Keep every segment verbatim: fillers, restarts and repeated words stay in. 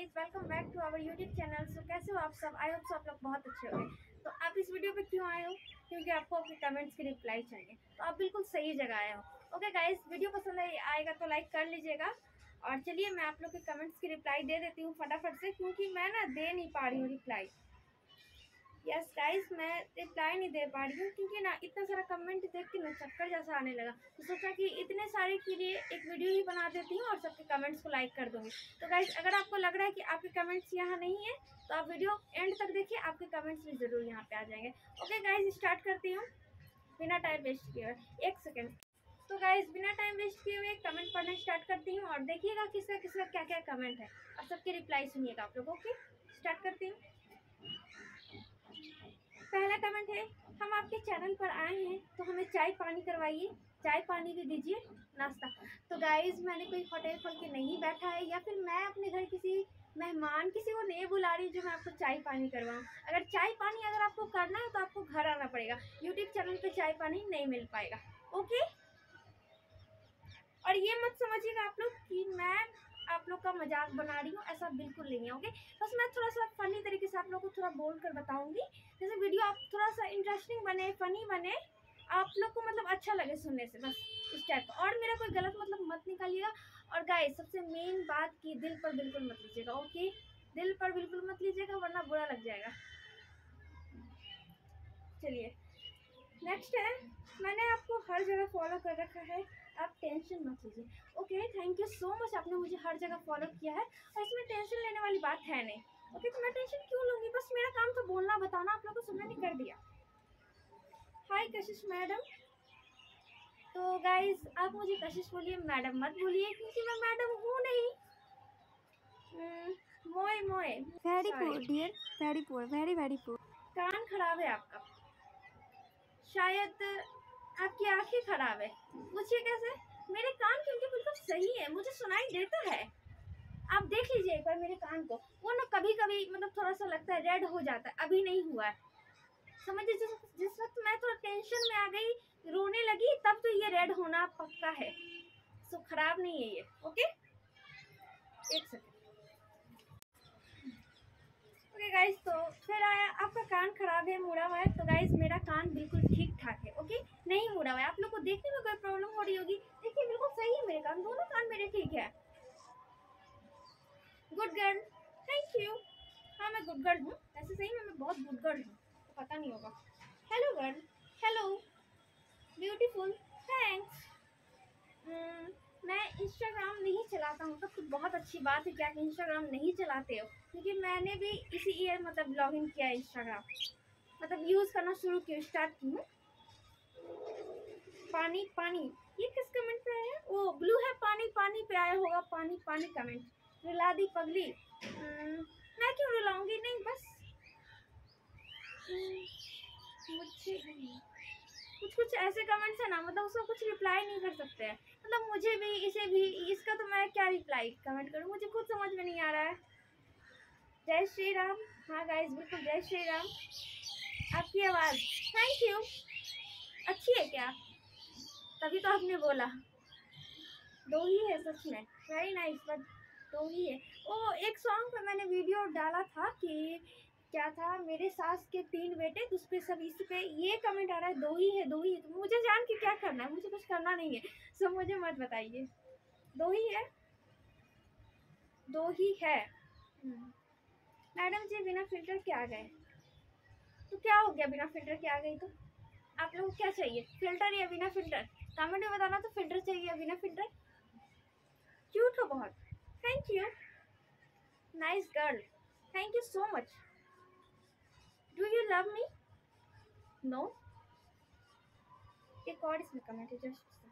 Guys, welcome back to our YouTube channel. So कैसे हो आप सब? आई होप सो आप लोग बहुत अच्छे हो। तो आप इस वीडियो पे क्यों आए हो? क्योंकि आपको अपने कमेंट्स की रिप्लाई चाहिए, तो आप बिल्कुल सही जगह आए हो। ओके गाइस, वीडियो पसंद आएगा तो लाइक कर लीजिएगा। और चलिए मैं आप लोग के कमेंट्स की रिप्लाई दे देती हूँ फटाफट से, क्योंकि मैं ना दे नहीं पा रही हूँ रिप्लाई। यस गाइस, मैं रिप्लाई नहीं दे पा रही हूँ क्योंकि ना इतना सारा कमेंट देख के ना चक्कर जैसा आने लगा। तो सोचा कि इतने सारे के लिए एक वीडियो ही बना देती हूँ और सबके कमेंट्स को लाइक कर दूँगी। तो गाइस, अगर आपको लग रहा है कि आपके कमेंट्स यहाँ नहीं है तो आप वीडियो एंड तक देखिए, आपके कमेंट्स भी ज़रूर यहाँ पे आ जाएंगे। ओके गाइस, स्टार्ट करती हूँ बिना टाइम वेस्ट किए हुए। एक सेकेंड। तो गाइस, बिना टाइम वेस्ट किए हुए कमेंट पढ़ना स्टार्ट करती हूँ और देखिएगा किसका किसका क्या क्या कमेंट है और सबके रिप्लाई सुनिएगा आप लोग। ओके, स्टार्ट करती हूँ। पहला कमेंट है, हम आपके चैनल पर आए हैं तो हमें चाय पानी करवाइए, चाय पानी भी दीजिए, नाश्ता। तो गाइस, मैंने कोई होटल खोल के नहीं बैठा है, या फिर मैं अपने घर किसी मेहमान किसी को नहीं बुला रही जो मैं आपको चाय पानी करवाऊँ। अगर चाय पानी अगर आपको करना है तो आपको घर आना पड़ेगा, यूट्यूब चैनल पे चाय पानी नहीं मिल पाएगा। ओके, और ये मत समझिएगा आप लोग कि मैं आप लोग का मजाक बना रही हूँ, ऐसा बिल्कुल नहीं है। ओके, बस मैं थोड़ा सा फनी तरीके से आप लोग को थोड़ा बोल कर बताऊंगी, जैसे वीडियो आप थोड़ा सा इंटरेस्टिंग बने, फनी बने, आप लोग को मतलब अच्छा लगे सुनने से, बस इस टाइप का। और मेरा कोई गलत मतलब मत निकालिएगा। और गाइस, सबसे मेन बात की दिल पर बिल्कुल मत लीजिएगा। ओके, दिल पर बिल्कुल मत लीजिएगा वरना बुरा लग जाएगा। चलिए नेक्स्ट है, मैंने आपको हर जगह फॉलो कर रखा है, आप टेंशन मत लीजिए। Okay, thank you so much, आपने मुझे हर जगह फॉलो किया है और इसमें टेंशन लेने वाली बात है नहीं। ओके, तो मैं टेंशन क्यों लूँगी? बस मेरा काम तो बोलना बताना, आप लोगों को सुनने नहीं कर दिया। हाय कशिश मैडम। तो गाइज, आप मुझे कशिश बोलिए, मैडम मत बोलिए, क्योंकि मैं मैडम हूँ नहीं। मोए मोए, very poor dear, very poor, very very poor. कान खराब है आपका, शायद आपकी आंखें खराब है। पूछिए कैसे? मेरे कान क्योंकि बिल्कुल सही है, मुझे सुनाई देता है। आप देख लीजिए एक बार मेरे कान को, वो ना कभी कभी मतलब थोड़ा सा लगता है रेड हो जाता है, अभी नहीं हुआ है। समझिए, जिस जिस वक्त मैं थोड़ा टेंशन में आ गई, रोने लगी, तब तो ये रेड होना पक्का है। सो खराब नहीं है ये। ओके, एक सेकेंड। ओके गाइस, तो फिर आया आपका कान खराब है, मुड़ा हुआ है। तो गाइस, मेरा कान बिल्कुल ठीक ठाक है। ओके, नहीं मुड़ा हुआ है। आप लोग को देखने में कोई प्रॉब्लम हो रही होगी, देखिए बिल्कुल सही है मेरे कान, दोनों कान मेरे ठीक है। Good girl, thank you. हाँ, मैं गुड गर्ल हूँ, ऐसे सही में मैं बहुत गुड गर्ल हूँ, तो पता नहीं होगा। Hello girl, hello beautiful, thanks. मैं इंस्टाग्राम नहीं चलाता हूँ, तो बहुत अच्छी बात है कि आप इंस्टाग्राम नहीं चलाते हो, क्योंकि मैंने भी इसी ईयर मतलब लॉग इन किया इंस्टाग्राम, मतलब यूज़ करना शुरू किया, स्टार्ट की हूँ। पानी पानी, ये किस कमेंट पे आया है? वो ब्लू है, पानी पानी पे आया होगा, पानी पानी कमेंट। रुला दी पगली। मैं क्यों रुलाऊंगी? नहीं, बस मुझे कुछ कुछ ऐसे कमेंट्स है ना, मतलब उसको कुछ रिप्लाई नहीं कर सकते हैं, मतलब मुझे भी इसे भी, इसका तो मैं क्या रिप्लाई कमेंट करूँ, मुझे खुद समझ में नहीं आ रहा है। जय श्री राम। हाँ गाइस, बिल्कुल जय श्री राम। आपकी आवाज़, थैंक यू, अच्छी है क्या? तभी तो आपने बोला। दो ही है सच में, वेरी नाइस, बट दो ही है। ओ, एक सॉन्ग पे मैंने वीडियो डाला था कि क्या था, मेरे सास के तीन बेटे, तो उस पर सब इस पे ये कमेंट आ रहा है दो ही है, दो ही है। तो मुझे जान के क्या करना है? मुझे कुछ करना नहीं है, सब मुझे मत बताइए। दो ही है, दो ही है। मैडम जी बिना फिल्टर के आ गए, तो क्या हो गया बिना फिल्टर के आ गई? तो आप लोगों को क्या चाहिए, फिल्टर या बिना फिल्टर? कमेंट में बताना, तो फिल्टर चाहिए या बिना फिल्टर? क्यूट हो बहुत, thank you, nice girl, thank you so much. Do you love me? No. एक और इसमें कमेंट है, जस्ट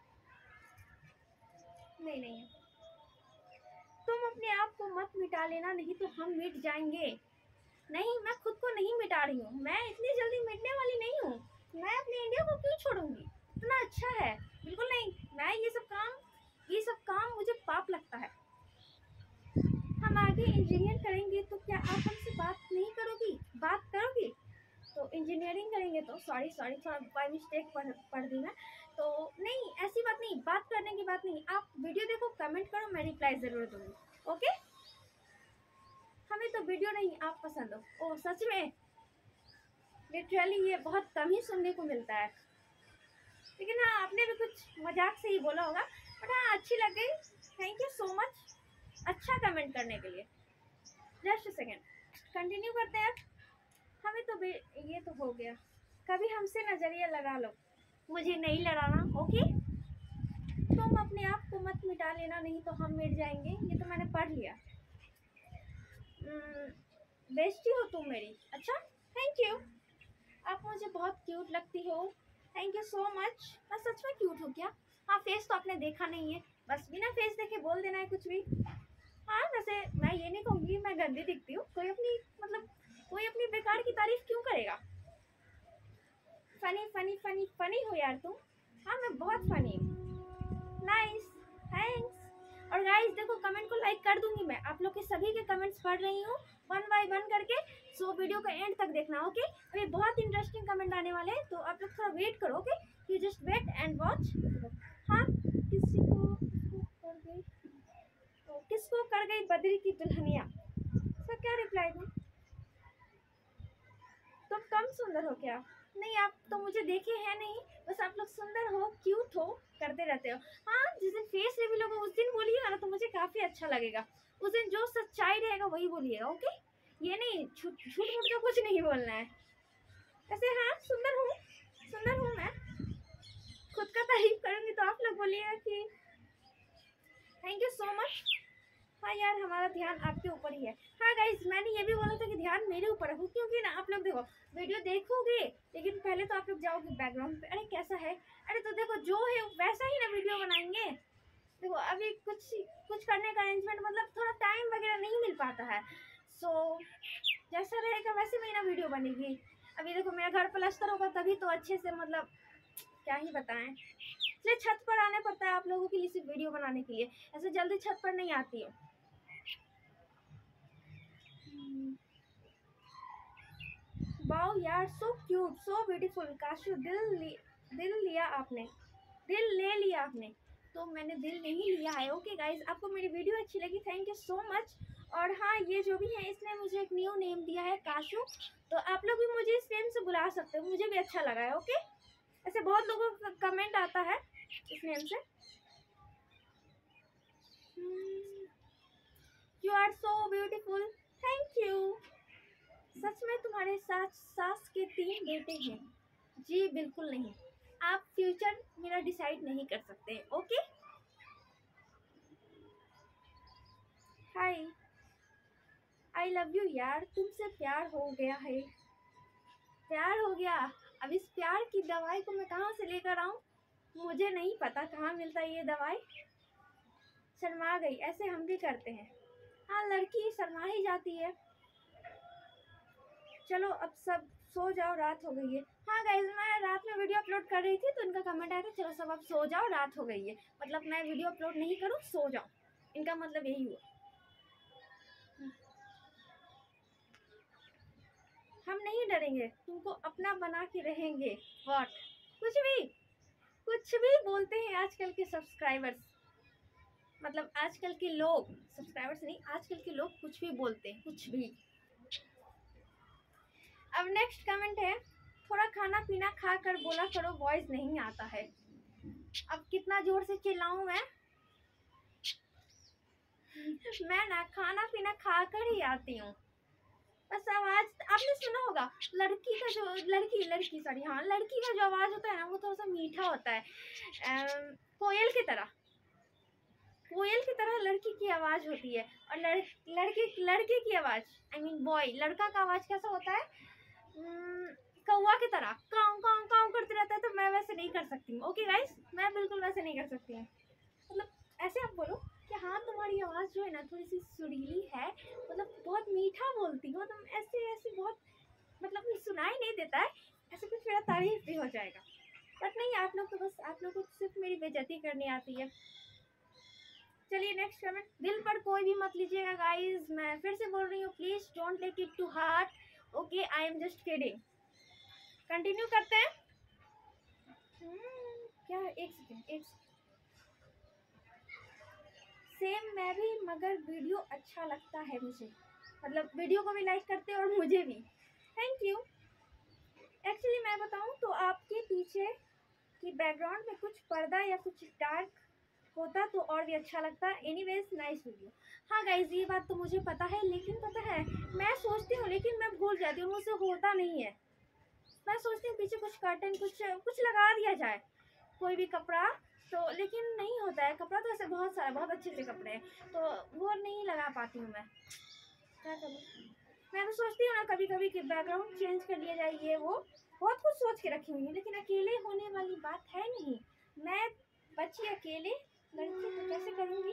नहीं नहीं है। तुम अपने आप को मत मिटा लेना, नहीं तो हम मिट जाएंगे। नहीं, मैं खुद को नहीं मिटा रही हूँ, मैं इतनी जल्दी मिटने वाली नहीं हूँ। मैं अपने इंडिया को क्यों छोड़ूंगी? इतना अच्छा है, बिल्कुल नहीं। मैं ये सब काम ये सब काम मुझे पाप लगता है। हम आगे इंजीनियर करेंगे, तो क्या आप हमसे बात नहीं करोगी? बात करोगी तो इंजीनियरिंग करेंगे, तो सॉरी सॉरी थोड़ा बाय मिस्टेक पढ़ पढ़ दी मैं। तो नहीं, ऐसी बात नहीं, बात करने की बात नहीं। आप वीडियो देखो, कमेंट करो, मैं रिप्लाई ज़रूर दूँगी। ओके, वीडियो नहीं आप पसंद हो। ओ सच में लिटरली ये बहुत कम ही सुनने को मिलता है, लेकिन हाँ आपने भी कुछ मजाक से ही बोला होगा, बट हाँ अच्छी लग गई। थैंक यू सो मच अच्छा कमेंट करने के लिए। जस्ट सेकेंड कंटिन्यू करते हैं। हमें तो ये तो हो गया, कभी हमसे नजरिया लगा लो, मुझे नहीं लड़ाना ओके। तुम अपने आप को मत मिटा लेना, नहीं तो हम मिट जाएंगे। ये तो मैंने पढ़ लिया। बेस्टी हो तुम मेरी। अच्छा थैंक यू, आप मुझे बहुत क्यूट लगती हो। Thank you so much. मैं सच में क्यूट हूँ क्या? हाँ फेस तो आपने देखा नहीं है, बस बिना फेस देखे बोल देना है कुछ भी। हाँ वैसे मैं ये नहीं कहूँगी मैं गंदी दिखती हूँ, कोई अपनी मतलब कोई अपनी बेकार की तारीफ क्यों करेगा। फनी फनी फनी फनी हो यार तुम। हाँ मैं बहुत फनी हूँ। Nice thanks. और गाइस देखो कमेंट को लाइक कर दूंगी मैं, आप लोग के सभी के कमेंट्स पढ़ रही हूँ वन बाय वन करके, सो वीडियो का एंड तक देखना ओके। अभी बहुत इंटरेस्टिंग कमेंट आने वाले हैं, तो आप लोग थोड़ा वेट करो okay. You just wait and watch. हाँ किसी को कर गई तो किसको कर गई बद्री की दुल्हनिया, इसका क्या रिप्लाई दूँ? तुम कम सुंदर हो क्या? नहीं आप तो मुझे देखे हैं नहीं, बस आप लोग सुंदर हो क्यूट हो करते रहते हो। हाँ जिस दिन फेस रिवील होगा उस दिन बोलिएगा ना, तो मुझे काफ़ी अच्छा लगेगा। उस दिन जो सच्चाई रहेगा वही बोलिएगा ओके। ये नहीं झूठ झूठ मूठ का कुछ नहीं बोलना है। ऐसे हाँ सुंदर हूँ सुंदर हूँ मैं, खुद का तारीफ करूँगी तो आप लोग बोलिएगा कि थैंक यू सो मच। हाँ यार हमारा ध्यान आपके ऊपर ही है। हाँ गाइज मैंने ये भी बोला था कि ध्यान मेरे ऊपर रखो, क्योंकि ना आप लोग देखो वीडियो देखोगे लेकिन पहले तो आप लोग जाओगे बैकग्राउंड पे, अरे कैसा है, अरे तो देखो जो है वैसा ही ना वीडियो बनाएंगे। देखो अभी कुछ कुछ करने का अरेंजमेंट मतलब थोड़ा टाइम वगैरह नहीं मिल पाता है, सो जैसा रहेगा वैसे में ना वीडियो बनेगी। अभी देखो मेरा घर प्लास्टर होगा तभी तो अच्छे से, मतलब क्या ही बताएं, इसलिए छत पर आने पड़ता है आप लोगों के लिए सिर्फ वीडियो बनाने के लिए, ऐसे जल्दी छत पर नहीं आती हूँ। वाओ यार so cute so beautiful Kashu, दिल लि, दिल लिया आपने, दिल ले लिया आपने। तो मैंने दिल नहीं लिया है ओके गाइज। आपको मेरी वीडियो अच्छी लगी थैंक यू सो मच। और हाँ ये जो भी है इसने मुझे एक न्यू नेम दिया है काशू, तो आप लोग भी मुझे इस नेम से बुला सकते हो, मुझे भी अच्छा लगा है ओके। ऐसे बहुत लोगों का कमेंट आता है इस नेम से। You are so beautiful thank you. सच में तुम्हारे साथ सास के तीन बेटे हैं? जी बिल्कुल नहीं, आप फ्यूचर मेरा डिसाइड नहीं कर सकते okay. Hi I love you यार, तुमसे प्यार हो गया है। प्यार हो गया? अब इस प्यार की दवाई को मैं कहाँ से लेकर आऊँ, मुझे नहीं पता कहाँ मिलता है ये दवाई। शर्मा गई, ऐसे हम भी करते हैं। हाँ लड़की शर्मा ही जाती है। चलो अब सब सो जाओ रात हो गई है। हाँ गाइज मैं रात में वीडियो अपलोड कर रही थी तो इनका कमेंट आया था चलो सब अब सो जाओ रात हो गई है, मतलब मैं वीडियो अपलोड नहीं करूँ सो जाओ, इनका मतलब यही हुआ। हम नहीं डरेंगे, तुमको अपना बना के रहेंगे। व्हाट? कुछ भी कुछ भी बोलते हैं आजकल के सब्सक्राइबर्स, मतलब आजकल के लोग, सब्सक्राइबर्स नहीं आजकल के लोग कुछ भी बोलते हैं कुछ भी। अब नेक्स्ट कमेंट है, थोड़ा खाना पीना खा कर बोला करो वॉइस नहीं आता है। अब कितना जोर से चिल्लाऊं मैं मैं ना खाना पीना खा कर ही आती हूँ, बस आवाज आपने सुना होगा लड़की का जो लड़की लड़की सॉरी हाँ लड़की का जो आवाज होता है ना वो थोड़ा सा मीठा होता है, कोयल की तरह, कोयल की तरह लड़की की आवाज होती है। और लड़, लड़के लड़के की आवाज आई मीन बॉय लड़का का आवाज कैसा होता है, कौवा की तरह काऊ काऊ काऊ करते रहता है, तो मैं वैसे नहीं कर सकती हूँ ओके गाइस, मैं बिल्कुल वैसे नहीं कर सकती हूँ। मतलब ऐसे आप बोलो कि हाँ तुम्हारी आवाज़ जो है ना थोड़ी सी सुरीली है, मतलब बहुत मीठा बोलती हो तुम, ऐसे ऐसे बहुत मतलब सुनाई नहीं देता है, ऐसे कुछ मेरा तारीफ भी हो जाएगा। बट नहीं आप लोग तो बस आप लोग को सिर्फ मेरी बेइज्जती करनी आती है। चलिए नेक्स्ट कमेंट, दिल पर कोई भी मत लीजिएगा गाइस, मैं फिर से बोल रही हूँ please don't take it to heart okay, I am just kidding. Continue करते हैं। hmm, क्या एक सेकेंड एक सेकेंड सेम मैं भी, मगर वीडियो अच्छा लगता है मुझे। मतलब वीडियो को भी लाइक करते हो और मुझे भी थैंक यू। एक्चुअली मैं बताऊँ तो आपके पीछे की बैकग्राउंड में कुछ पर्दा या कुछ डार्क होता तो और भी अच्छा लगता। Anyways nice video. हाँ गाइज ये बात तो मुझे पता है, लेकिन पता है मैं सोचती हूँ लेकिन मैं भूल जाती हूँ, मुझसे होता नहीं है। मैं सोचती हूँ पीछे कुछ कर्टन कुछ कुछ लगा दिया जाए, कोई भी कपड़ा, तो लेकिन नहीं होता है। कपड़ा तो ऐसे बहुत सारा बहुत अच्छे अच्छे कपड़े हैं, तो वो नहीं लगा पाती हूँ मैं, क्या करूँ। मैं तो सोचती हूँ ना कभी कभी कि बैकग्राउंड चेंज कर लिया जाए, ये वो बहुत कुछ सोच के रखी हुई है, लेकिन अकेले होने वाली बात है नहीं। मैं बच्ची अकेले लड़की तो कैसे करूँगी।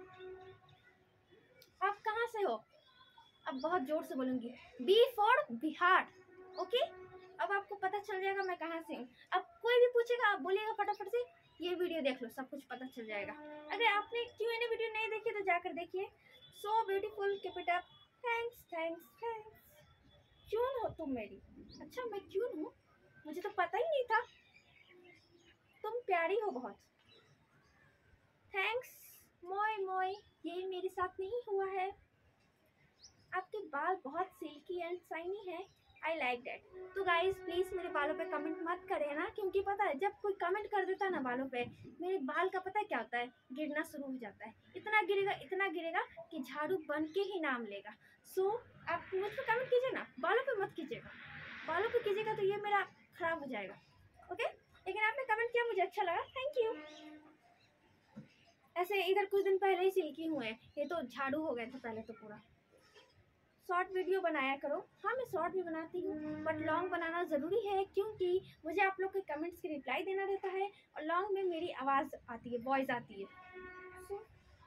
आप कहाँ से हो? अब बहुत जोर से बोलूँगी, बी फॉर बिहार। ओके, अब आपको पता चल जाएगा मैं कहाँ से हूँ। अब कोई भी पूछेगा आप बोलिएगा फटाफट से ये वीडियो देख लो, सब कुछ पता चल जाएगा। अगर आपने क्यों एन वीडियो नहीं देखी तो जाकर देखिए। So beautiful, keep it up. Thanks thanks thanks. Queen हो तुम मेरी? अच्छा मैं क्यून हूँ, मुझे तो पता ही नहीं था। तुम प्यारी हो बहुत। थैंक्स मोय मोय। ये मेरे साथ नहीं हुआ है। आपके बाल बहुत सिल्की एंड शाइनी है, आई लाइक दैट। तो गाइज प्लीज़ मेरे बालों पे कमेंट मत करें ना, क्योंकि पता है जब कोई कमेंट कर देता है ना बालों पे, मेरे बाल का पता है क्या होता है, गिरना शुरू हो जाता है। इतना गिरेगा इतना गिरेगा कि झाड़ू बन के ही नाम लेगा। सो आप मुझ पर कमेंट कीजिए ना, बालों पे मत कीजिएगा। बालों पे कीजिएगा तो ये मेरा खराब हो जाएगा। ओके, लेकिन आपने कमेंट किया मुझे अच्छा लगा, थैंक यू। ऐसे इधर कुछ दिन पहले ही सिल्की हुए हैं, ये तो झाड़ू हो गया था पहले तो पूरा। शॉर्ट वीडियो बनाया करो। हाँ मैं शॉर्ट भी बनाती हूँ, बट लॉन्ग बनाना ज़रूरी है, क्योंकि मुझे आप लोग के कमेंट्स की रिप्लाई देना रहता है, और लॉन्ग में मेरी आवाज़ आती है, वॉइस आती है। so,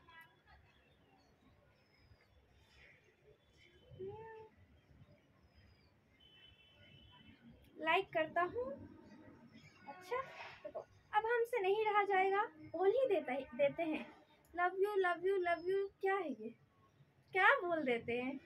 लाइक करता हूँ। अच्छा देखो, अब हमसे नहीं रहा जाएगा, बोल ही देता ही देते हैं love you love you love you. क्या है ये, क्या बोल देते हैं,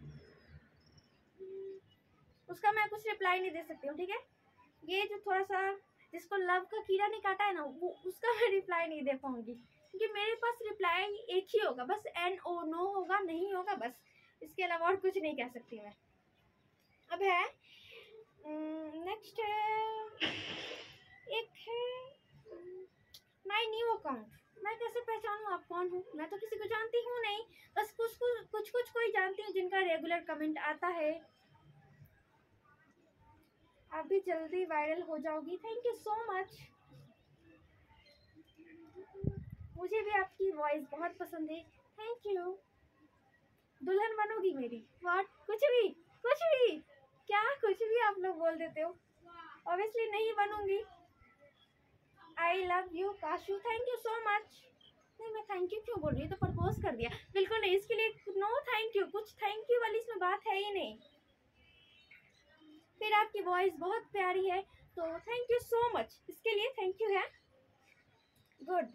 उसका मैं कुछ रिप्लाई नहीं दे सकती हूँ, ठीक है। ये जो थोड़ा सा जिसको लव का कीड़ा नहीं काटा है ना, वो उसका मैं रिप्लाई नहीं दे पाऊंगी, क्योंकि मेरे पास रिप्लाई एक ही होगा बस, एन ओ नो होगा, नहीं होगा बस, इसके अलावा और कुछ नहीं कह सकती मैं। अब है नेक्स्ट है, एक है माय न्यू अकाउंट। मैं कैसे पहचानूं आप कौन हो? मैं तो किसी को जानती हूँ नहीं, बस कुछ कुछ कुछ कुछ कोई जानती हूँ जिनका रेगुलर कमेंट आता है। आप भी जल्दी वायरल हो जाओगी, थैंक यू सो मच। मुझे भी आपकी वॉइस बहुत पसंद है, थैंक यू। दुल्हन बनोगी मेरी? व्हाट? कुछ भी कुछ भी क्या कुछ भी आप लोग बोल देते हो। ऑब्वियसली नहीं बनूंगी। I love you Kashu, thank you so much. नहीं मैं थैंक यू क्यों बोल रही हूँ, तो प्रपोज कर दिया, बिल्कुल नहीं, इसके लिए नो थैंक यू, कुछ थैंक यू वाली इसमें बात है ही नहीं। फिर आपकी वॉइस बहुत प्यारी है, तो थैंक यू सो मच, इसके लिए थैंक यू है। गुड।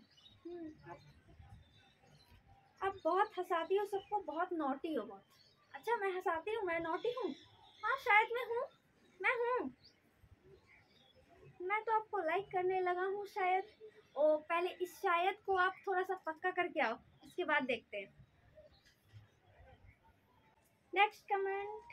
अब बहुत हंसाती हो सबको, बहुत नॉटी हो बहुत। अच्छा मैं हंसाती हूँ, मैं नॉटी हूँ? हाँ शायद मैं हूँ, मैं हूँ। मैं तो आपको लाइक करने लगा हूँ शायद। ओ पहले इस शायद को आप थोड़ा सा पक्का करके आओ, इसके बाद देखते हैं। नेक्स्ट कमेंट,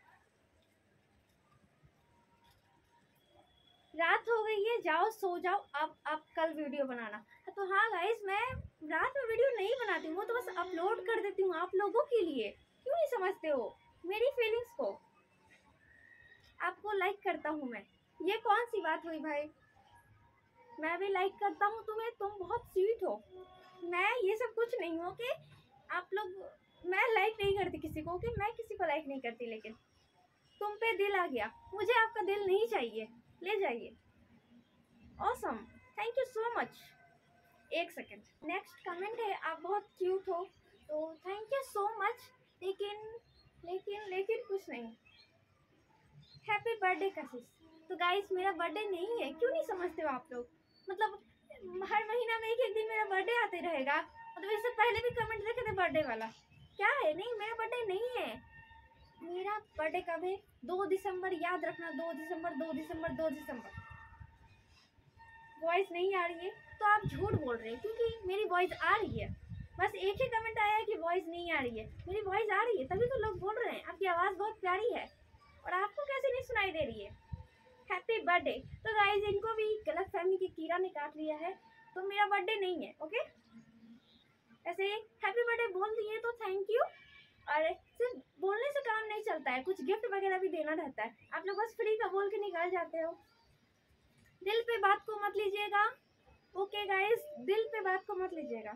रात हो गई है, जाओ सो जाओ, अब अब कल वीडियो बनाना। तो हाँ गाइस, मैं रात में वीडियो नहीं बनाती हूँ, वो तो बस अपलोड कर देती हूँ आप लोगों के लिए। क्यों नहीं समझते हो मेरी फीलिंग्स को? आपको लाइक करता हूँ मैं, ये कौन सी बात हुई भाई? मैं भी लाइक करता हूँ तुम्हें, तुम बहुत स्वीट हो। मैं ये सब कुछ नहीं हूँ कि आप लोग, मैं लाइक नहीं करती किसी को, कि मैं किसी को लाइक नहीं करती, लेकिन तुम पे दिल आ गया, मुझे आपका दिल नहीं चाहिए, ले जाइए। Awesome, thank you so much. एक सेकेंड, नेक्स्ट कमेंट है, आप बहुत क्यूट हो, तो थैंक यू सो मच, लेकिन लेकिन लेकिन कुछ नहीं। हैप्पी बर्थडे कशिश। तो गाइस मेरा बर्थडे नहीं है, क्यों नहीं समझते हो आप लोग? मतलब हर महीना में एक एक दिन मेरा बर्थडे आते रहेगा, मतलब इससे पहले भी कमेंट देखे थे बर्थडे वाला, क्या है? नहीं मेरा बर्थडे नहीं है। मेरा बर्थडे कब है? दो दिसंबर, याद रखना, दो दिसंबर दो दिसंबर दो दिसंबर। वॉइस नहीं आ रही है तो आप झूठ बोल रहे हैं, क्योंकि मेरी वॉइस आ रही है। बस एक ही कमेंट आया है कि वॉइस नहीं आ रही है, मेरी वॉइस आ रही है, तभी तो लोग बोल रहे प्यारी है और आपको कैसे नहीं सुनाई दे रही है? Happy birthday. तो गाइज इनको भी गलत फहमी की कीड़ा ने काट लिया है, तो मेरा बर्थडे नहीं है। ओके, ऐसे हैप्पी बर्थडे बोल दिए तो थैंक यू, और सिर्फ बोलने से काम नहीं चलता है, कुछ गिफ्ट वगैरह भी देना रहता है। आप लोग बस फ्री का बोल के निकाल जाते हो। दिल पे बात को मत लीजिएगा। ओके गाइस, दिल पे बात को मत लीजिएगा।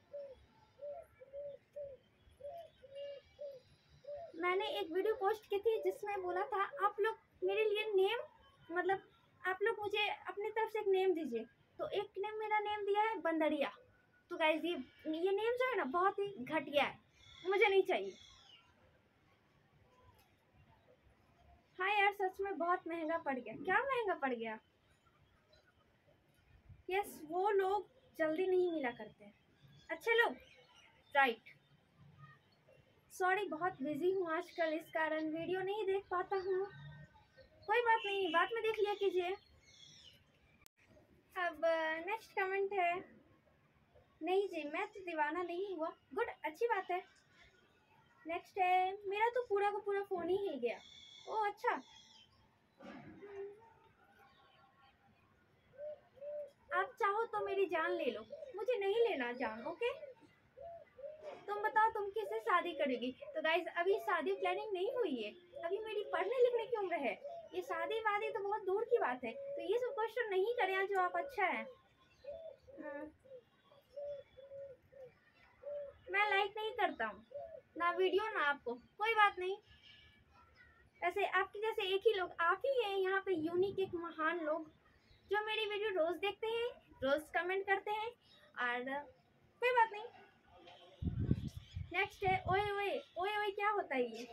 मैंने एक वीडियो पोस्ट की थी जिसमें बोला था आप लोग मेरे लिए नेम, मतलब आप लोग मुझे अपनी तरफ से एक नेम दीजिए, तो एक नेम मेरा नेम दिया है बंदरिया। तो गाइस ये ये नेम जो है ना बहुत ही घटिया है, मुझे नहीं चाहिए। हाँ यार सच में बहुत महंगा पड़ गया। क्या महंगा पड़ गया? यस, वो लोग जल्दी नहीं मिला करते अच्छे लोग, राइट। सॉरी बहुत बिजी हूँ आजकल, इस कारण वीडियो नहीं देख पाता हूँ। कोई बात नहीं, बाद में देख लिया कीजिए। अब नेक्स्ट कमेंट है, नहीं जी मैं तो दीवाना नहीं हुआ। गुड, अच्छी बात है। नेक्स्ट है, मेरा तो पूरा का पूरा फोन ही हिल गया। ओह अच्छा, आप चाहो तो मेरी जान ले लो, मुझे नहीं लेना जान। ओके, तुम बताओ तुम किससे शादी करोगी? तो गाइस अभी शादी प्लानिंग नहीं हुई है, अभी मेरी पढ़ने लिखने की उम्र है। ये शादी वादी तो बहुत दूर की बात है, तो ये सब क्वेश्चन नहीं करें जो आप अच्छा है। मैं लाइक नहीं करता हूँ ना वीडियो ना आपको, कोई बात नहीं। ऐसे आपके जैसे एक ही लोग आप ही हैं यहाँ पे, यूनिक एक महान लोग जो मेरी वीडियो रोज देखते हैं, रोज कमेंट करते हैं, और कोई बात नहीं। नेक्स्ट है, ओए ओए ओए ओए क्या होता है ये?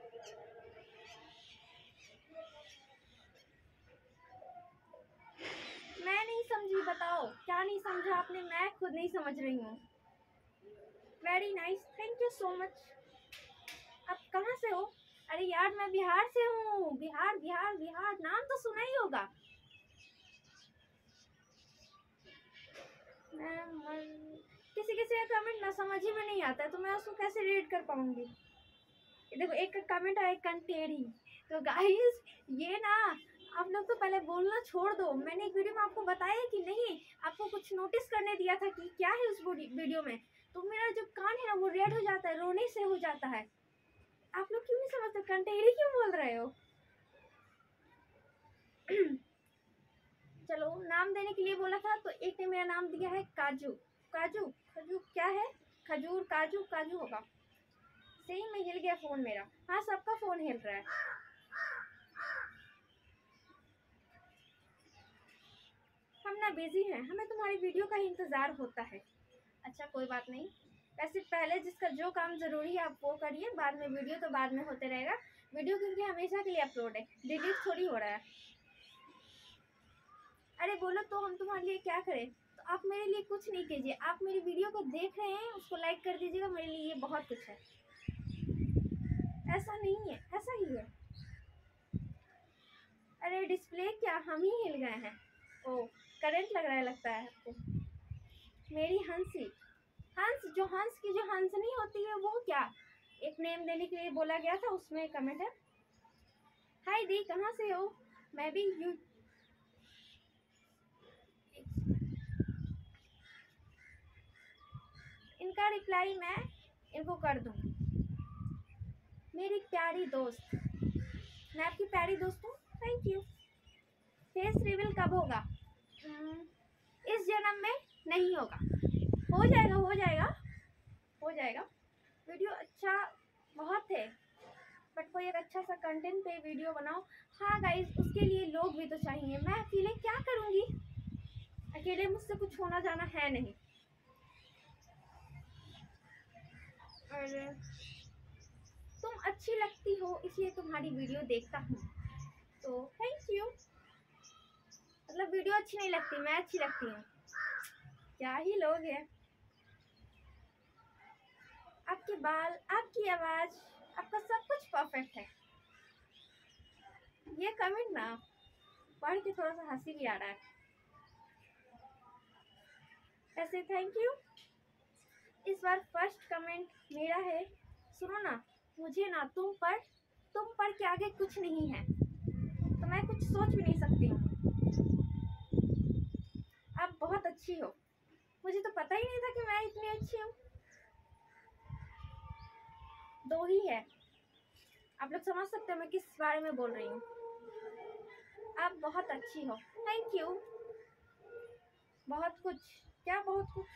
मैं नहीं समझी, बताओ क्या नहीं समझा आपने? मैं खुद नहीं समझ रही हूँ। Very nice, thank you so much. आप कहाँ से हो? अरे यार मैं बिहार से हूँ। बिहार बिहार बिहार नाम तो सुना ही होगा। किसी किसी का कमेंट ना समझ ही में नहीं आता है, तो मैं उसको कैसे रीड कर पाऊंगी? देखो एक कमेंट आया कंटेरी। तो गाइस ये ना आप लोग तो पहले बोलना छोड़ दो। मैंने एक वीडियो में आपको बताया कि नहीं, आपको कुछ नोटिस करने दिया था कि क्या है उस वीडियो में, तो मेरा जो कान है ना वो रेड हो जाता है, रोने से हो जाता है। आप लोग क्यों नहीं समझते? कंटेरी क्यों बोल रहे हो? चलो नाम देने के लिए बोला था, तो एक ने मेरा नाम दिया है काजू। काजू काजू क्या है? खजूर, काजू काजू होगा। सही में हिल गया फोन मेरा। हाँ सबका फोन हिल रहा है। हम ना बिजी हैं, हमें तुम्हारी वीडियो का ही इंतजार होता है। अच्छा कोई बात नहीं, वैसे पहले जिसका जो काम जरूरी है आप वो करिए, बाद में वीडियो तो बाद में होते रहेगा। वीडियो क्योंकि हमेशा के लिए अपलोड है, डिलीट थोड़ी हो रहा है। अरे बोलो तो हम तुम्हारे लिए क्या करें? तो आप मेरे लिए कुछ नहीं कीजिए, आप मेरी वीडियो को देख रहे हैं उसको लाइक कर दीजिएगा, मेरे लिए ये बहुत कुछ है। ऐसा नहीं है, ऐसा ही है। अरे डिस्प्ले क्या, हम ही हिल गए हैं। ओ करंट लग रहा है लगता है आपको। मेरी हंसी, हंस जो हंस की जो हंसनी होती है वो क्या? एक नेम देने के लिए बोला गया था, उसमें कमेंट है। हाय दी कहाँ से हो? मैं भी यू इनका रिप्लाई मैं इनको कर दूँ। मेरी प्यारी दोस्त, मैं आपकी प्यारी दोस्त हूँ। Thank you. फेस रिवील कब होगा? इस जन्म में नहीं होगा, हो जाएगा हो जाएगा हो जाएगा। वीडियो अच्छा बहुत है, बट कोई एक अच्छा सा कंटेंट पे वीडियो बनाओ। हाँ गाइस उसके लिए लोग भी तो चाहिए, मैं अकेले क्या करूँगी? अकेले मुझसे कुछ होना जाना है नहीं। और तुम अच्छी लगती हो इसलिए तुम्हारी वीडियो देखता हूँ, तो थैंक यू। मतलब वीडियो अच्छी नहीं लगती, मैं अच्छी लगती हूँ। क्या ही लोग हैं। आपके बाल, आपकी आवाज़, आपका सब कुछ परफेक्ट है। ये कमेंट ना पढ़ के थोड़ा सा हंसी भी आ रहा है। ऐसे थैंक यू। इस बार फर्स्ट कमेंट मेरा है, सुनो ना, मुझे ना तुम पर तुम पर के आगे कुछ नहीं है, तो मैं कुछ सोच भी नहीं सकती हूँ। आप बहुत अच्छी हो, मुझे तो पता ही नहीं था कि मैं इतनी अच्छी हूँ। दो ही है, आप लोग समझ सकते हो मैं किस बारे में बोल रही हूँ। आप बहुत अच्छी हो, थैंक यू। बहुत कुछ, क्या बहुत कुछ?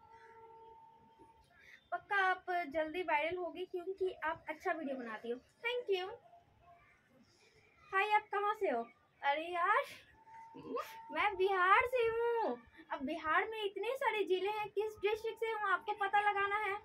पक्का आप जल्दी वायरल होगी क्योंकि आप अच्छा वीडियो बनाती हो, थैंक यू। हाय, आप कहाँ से हो? अरे यार, मैं बिहार से हूँ। अब बिहार में इतने सारे जिले हैं, किस डिस्ट्रिक्ट से हूँ आपको पता लगाना है।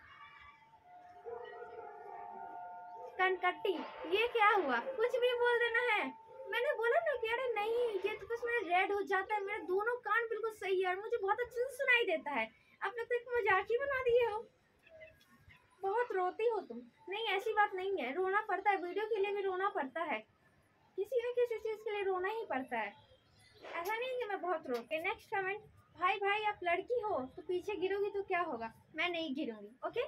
कनकट्टी, ये क्या हुआ? कुछ भी बोल देना है। मैंने बोला ना कि अरे नहीं, ये तो बस मेरा रेड हो जाता है, मेरे दोनों कान बिल्कुल सही है और मुझे बहुत अच्छे से सुनाई देता है। आप लोग तो एक मजाक ही बना दिए हो। बहुत रोती हो तुम। नहीं, ऐसी बात नहीं है, रोना पड़ता है, वीडियो के लिए भी रोना पड़ता है, किसी न किसी चीज के लिए रोना ही पड़ता है। ऐसा नहीं कि मैं बहुत रोती। नेक्स्ट कमेंट, भाई भाई आप लड़की हो तो पीछे गिरोगी तो क्या होगा? मैं नहीं गिरूंगी, ओके।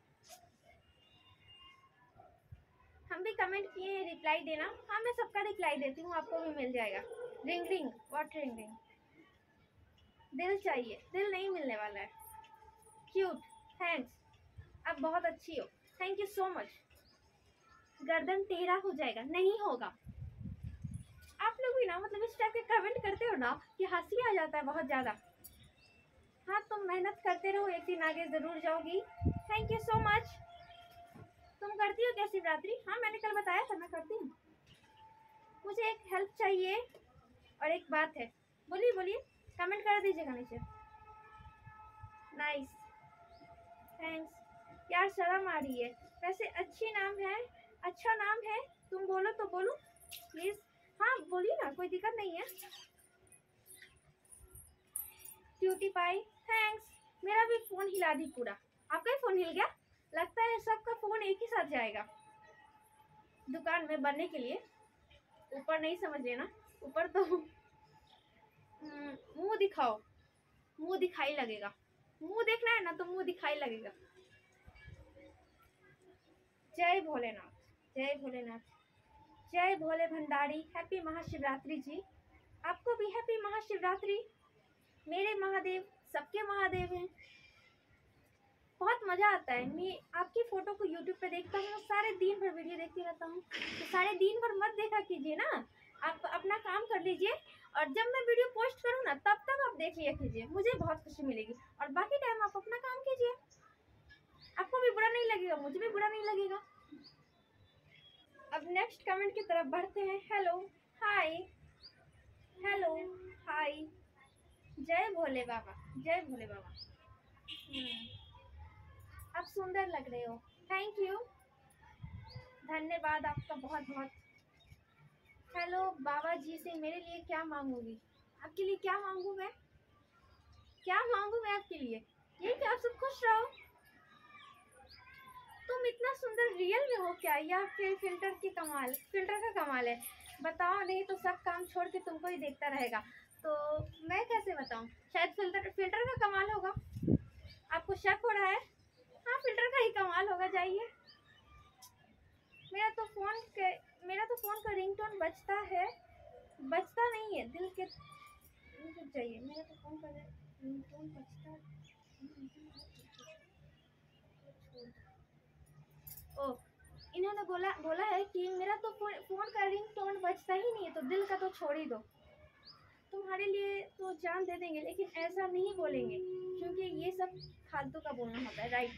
हम भी कमेंट किए हैं, रिप्लाई देना। हाँ, मैं सबका रिप्लाई देती हूँ, आपको भी मिल जाएगा। Ring ring, what ring ring? दिल चाहिए, दिल नहीं मिलने वाला है। क्यूट, थैंक्स, आप बहुत अच्छी हो, थैंक यू सो मच। गर्दन टेढ़ा हो जाएगा, नहीं होगा। आप लोग भी ना मतलब इस टाइप के कमेंट करते हो ना कि हंसी आ जाता है बहुत ज़्यादा। हाँ, तुम मेहनत करते रहो, एक दिन आगे ज़रूर जाओगी। Thank you so much. तुम करती हो क्या शिवरात्रि? हाँ, मैंने कल बताया था मैं करती हूँ। मुझे एक हेल्प चाहिए और एक बात है। बोलिए बोलिए, कमेंट कर दीजिएगा नीचे। Nice, thanks. यार शर्म आ रही है, वैसे अच्छी नाम है, अच्छा नाम है। तुम बोलो तो बोलो प्लीज। हाँ बोलिए ना, कोई दिक्कत नहीं है। Cutie pie, thanks. मेरा भी फोन हिला दी पूरा। आपका ही फोन हिल गया? लगता है सबका फोन एक ही साथ जाएगा दुकान में बनने के लिए। ऊपर नहीं समझ लेना, ऊपर तो मुंह दिखाओ, मुंह दिखाई लगेगा। मुंह देखना है ना तो मुंह दिखाई लगेगा। जय भोलेनाथ, जय भोलेनाथ, जय भोले भंडारी। हैप्पी महाशिवरात्रि जी, आपको भी हैप्पी महाशिवरात्रि। मेरे महादेव सबके महादेव हैं। बहुत मज़ा आता है। मैं आपकी फ़ोटो को यूट्यूब पे देखता हूँ, सारे दिन भर वीडियो देखती रहता हूँ। तो सारे दिन भर मत देखा कीजिए ना, आप अपना काम कर लीजिए और जब मैं वीडियो पोस्ट करूँ ना तब तक आप देख लिया कीजिए, मुझे बहुत खुशी मिलेगी। और बाकी टाइम आप अपना काम कीजिए, आपको भी बुरा नहीं लगेगा, मुझे भी बुरा नहीं लगेगा। अब नेक्स्ट कमेंट की तरफ बढ़ते हैं। Hello, hi, hello, hi. जय भोले बाबा, जय भोले बाबा। आप सुंदर लग रहे हो, थैंक यू, धन्यवाद आपका बहुत बहुत। हेलो, बाबा जी से मेरे लिए क्या मांगूंगी? आपके लिए क्या मांगू मैं? क्या मांगू मैं आपके लिए? ये कि आप सब खुश रहो। तुम इतना सुंदर रियल में हो क्या, या फिर फिल्टर की कमाल, फिल्टर का कमाल है? बताओ, नहीं तो सब काम छोड़ के तुमको ही देखता रहेगा, तो मैं कैसे बताऊं? शायद फिल्टर फिल्टर का कमाल होगा। आपको शक हो रहा है? हाँ, फिल्टर का ही कमाल होगा। जाइए, मेरा तो फोन के मेरा तो फोन का रिंगटोन बजता है, बजता नहीं है, दिल के चाहिए। मेरा तो फोन का रिंगटोन बजता है। ओ, इन्होंने बोला बोला है कि मेरा तो फोन फोन का रिंगटोन बजता ही नहीं है, तो दिल का तो छोड़ ही दो। तुम्हारे लिए तो जान दे देंगे, लेकिन ऐसा नहीं बोलेंगे क्योंकि ये सब फालतू का बोलना होता है, राइट?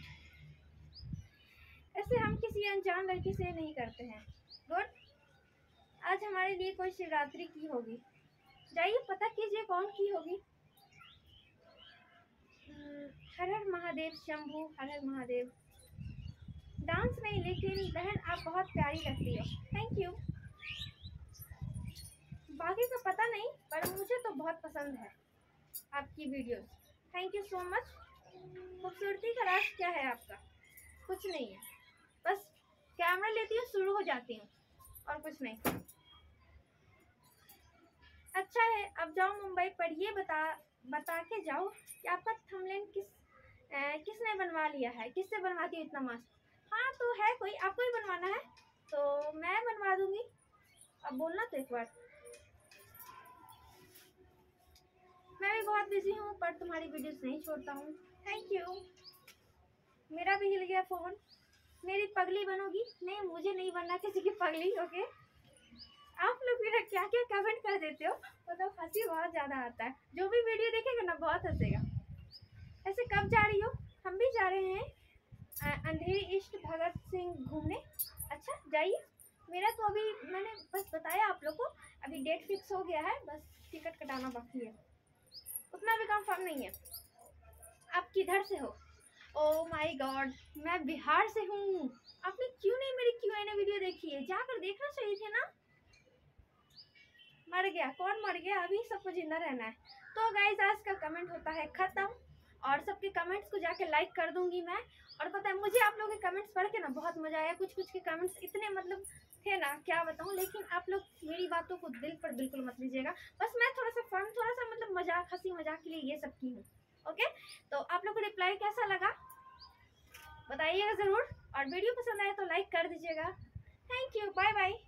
ऐसे हम किसी अनजान लड़की से नहीं करते हैं। गुड। आज हमारे लिए कोई शिवरात्रि की होगी, जाइए पता कीजिए कौन की होगी। हर हर महादेव शंभू, हर हर महादेव। डांस नहीं, लेकिन बहन आप बहुत प्यारी लगती हो, थैंक यू। बाकी का पता नहीं, पर मुझे तो बहुत पसंद है आपकी videos, thank you so much. खूबसूरती का राज क्या है आपका? कुछ नहीं है, बस कैमरा लेती हूँ, शुरू हो जाती हूँ, और कुछ नहीं। अच्छा है, अब जाओ मुंबई पर ये बता बता के जाओ कि आपका थंबनेल किस ए, किसने बनवा लिया है, किससे बनवाती हो इतना मस्त? हाँ तो है कोई, आपको ही बनवाना है? तो मैं बनवा दूंगी। अब बोलना तो एक बार। मैं भी बहुत बिजी हूँ पर तुम्हारी वीडियोस नहीं छोड़ता हूँ। Thank you. मेरा भी हिल गया फ़ोन। मेरी पगली बनोगी? नहीं, मुझे नहीं बनना किसी की पगली। ओके, आप लोग मेरा क्या क्या कमेंट कर देते हो, मतलब हंसी बहुत ज़्यादा आता है। जो भी वीडियो देखेगा ना बहुत हंसेगा। ऐसे कब जा रही हो? हम भी जा रहे हैं अंधेरी ईस्ट भगत सिंह घूमने। अच्छा जाइए। मेरा तो अभी मैंने बस बताया आप लोग को, अभी डेट फिक्स हो गया है, बस टिकट कटाना बाकी है, उतना भी कंफर्म नहीं है। आप किधर से हो? ओह माय गॉड, मैं बिहार से हूँ। आपने क्यों नहीं मेरी क्यू एन ए वीडियो देखी है? जाकर देखना चाहिए थे ना। मर गया? कौन मर गया? अभी सबको जिंदा रहना है। तो गाइज आज का कमेंट होता है खत्म, और सबके कमेंट्स को जाके लाइक कर दूंगी मैं। और पता है मुझे आप लोगों के कमेंट्स पढ़ के ना बहुत मजा आया। कुछ कुछ के कमेंट्स इतने मतलब थे ना, क्या बताऊं। लेकिन आप लोग मेरी बातों को दिल पर बिल्कुल मत लीजिएगा। बस मैं थोड़ा सा फन, थोड़ा सा मतलब मजाक, हंसी मजाक के लिए ये सब की हूँ। ओके, तो आप लोग को रिप्लाई कैसा लगा बताइएगा ज़रूर, और वीडियो पसंद आए तो लाइक कर दीजिएगा। Thank you, bye bye.